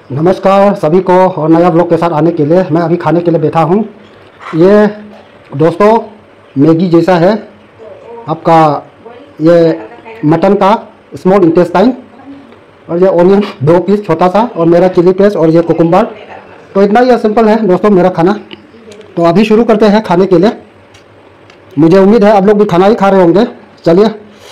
नमस्कार सभी को और नया ब्लॉग के साथ आने के लिए मैं अभी खाने के लिए बैठा हूँ। ये दोस्तों मैगी जैसा है आपका, ये मटन का स्मॉल इंटेस्टाइन और ये ऑनियन 2 पीस छोटा सा और मेरा चिली पेस्ट और ये कुकुम्बर। तो इतना ही सिंपल है दोस्तों मेरा खाना। तो अभी शुरू करते हैं खाने के लिए। मुझे उम्मीद है आप लोग भी खाना ही खा रहे होंगे। चलिए।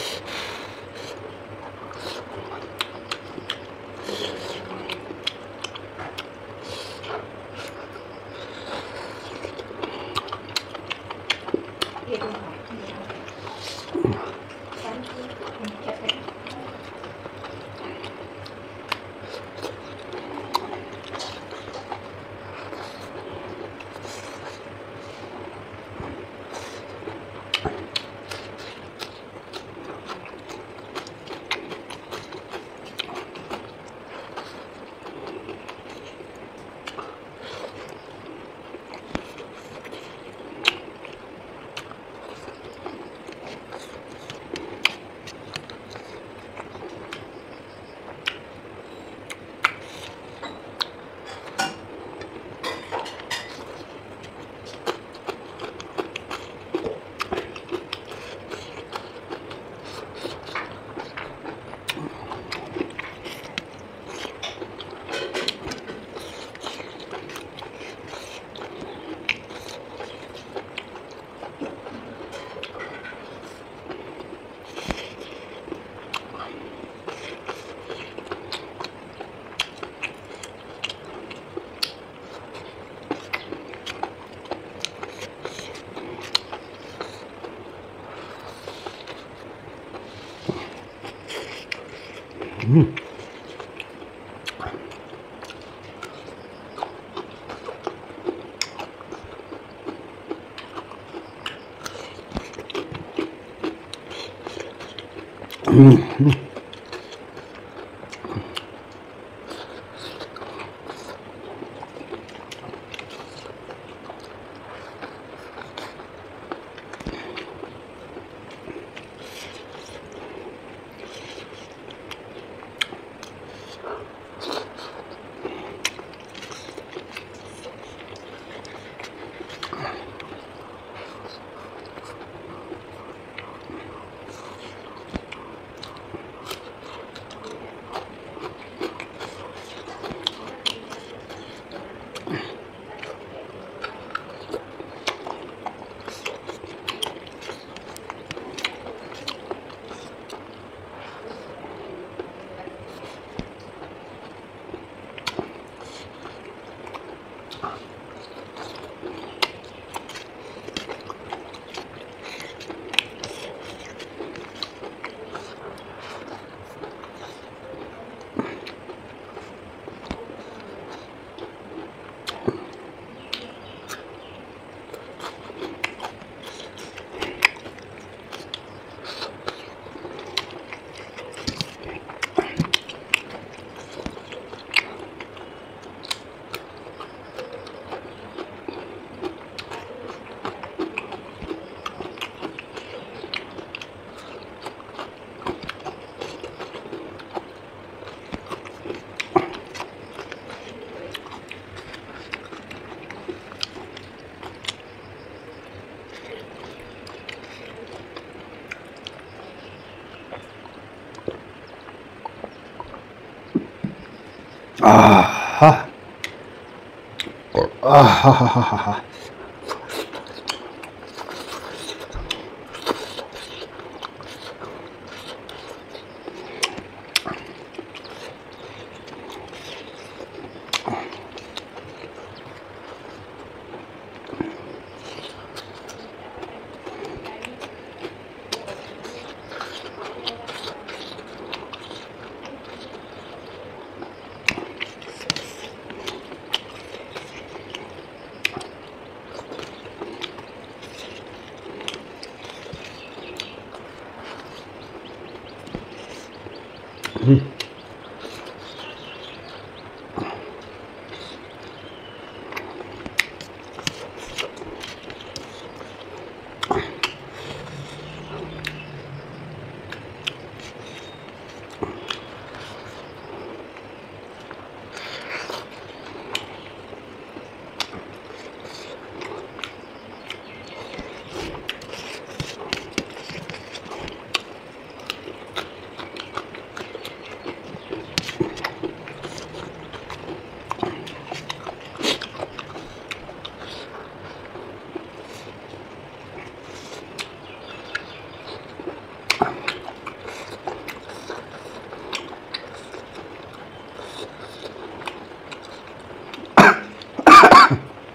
आहा आहा।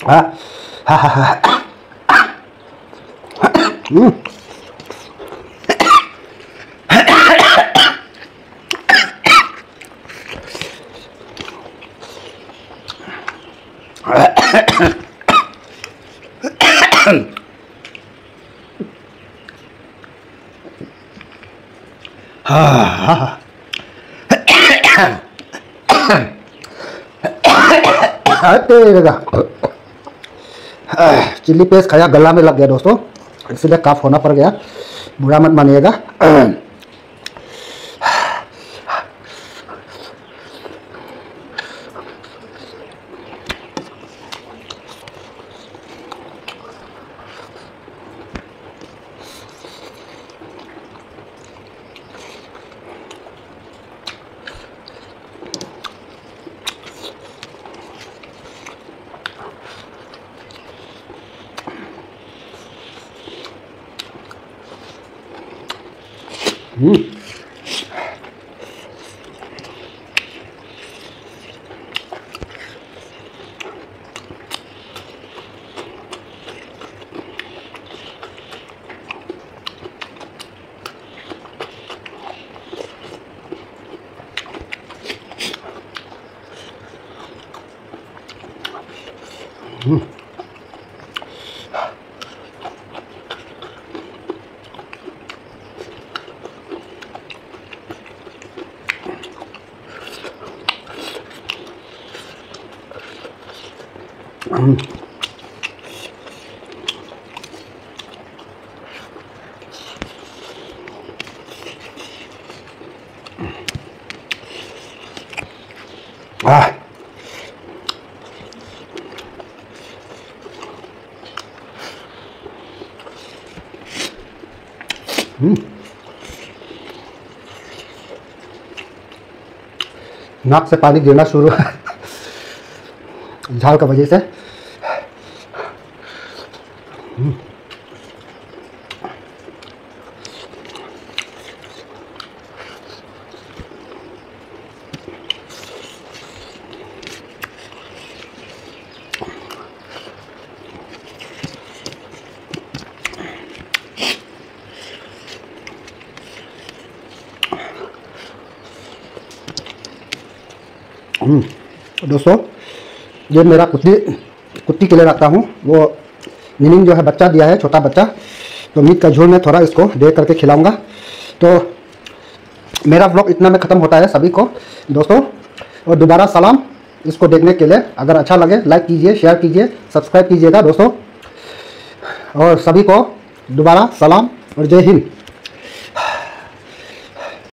हाँ हाँ हाँ हाँ। चिल्ली पेस्ट खाया, गला में लग गया दोस्तों, इसलिए काफ होना पड़ गया, बुरा मत मानिएगा। नाक से पानी गिरना शुरू झाल का वजह से। दोस्तों, ये मेरा कुत्ती के लिए रखता हूँ। वो निनिंग जो है बच्चा दिया है, छोटा बच्चा, तो मीट का झोल में थोड़ा इसको दे करके खिलाऊंगा। तो मेरा व्लॉग इतना में ख़त्म होता है सभी को दोस्तों, और दोबारा सलाम इसको देखने के लिए। अगर अच्छा लगे लाइक कीजिए, शेयर कीजिए, सब्सक्राइब कीजिएगा दोस्तों, और सभी को दोबारा सलाम और जय हिंद।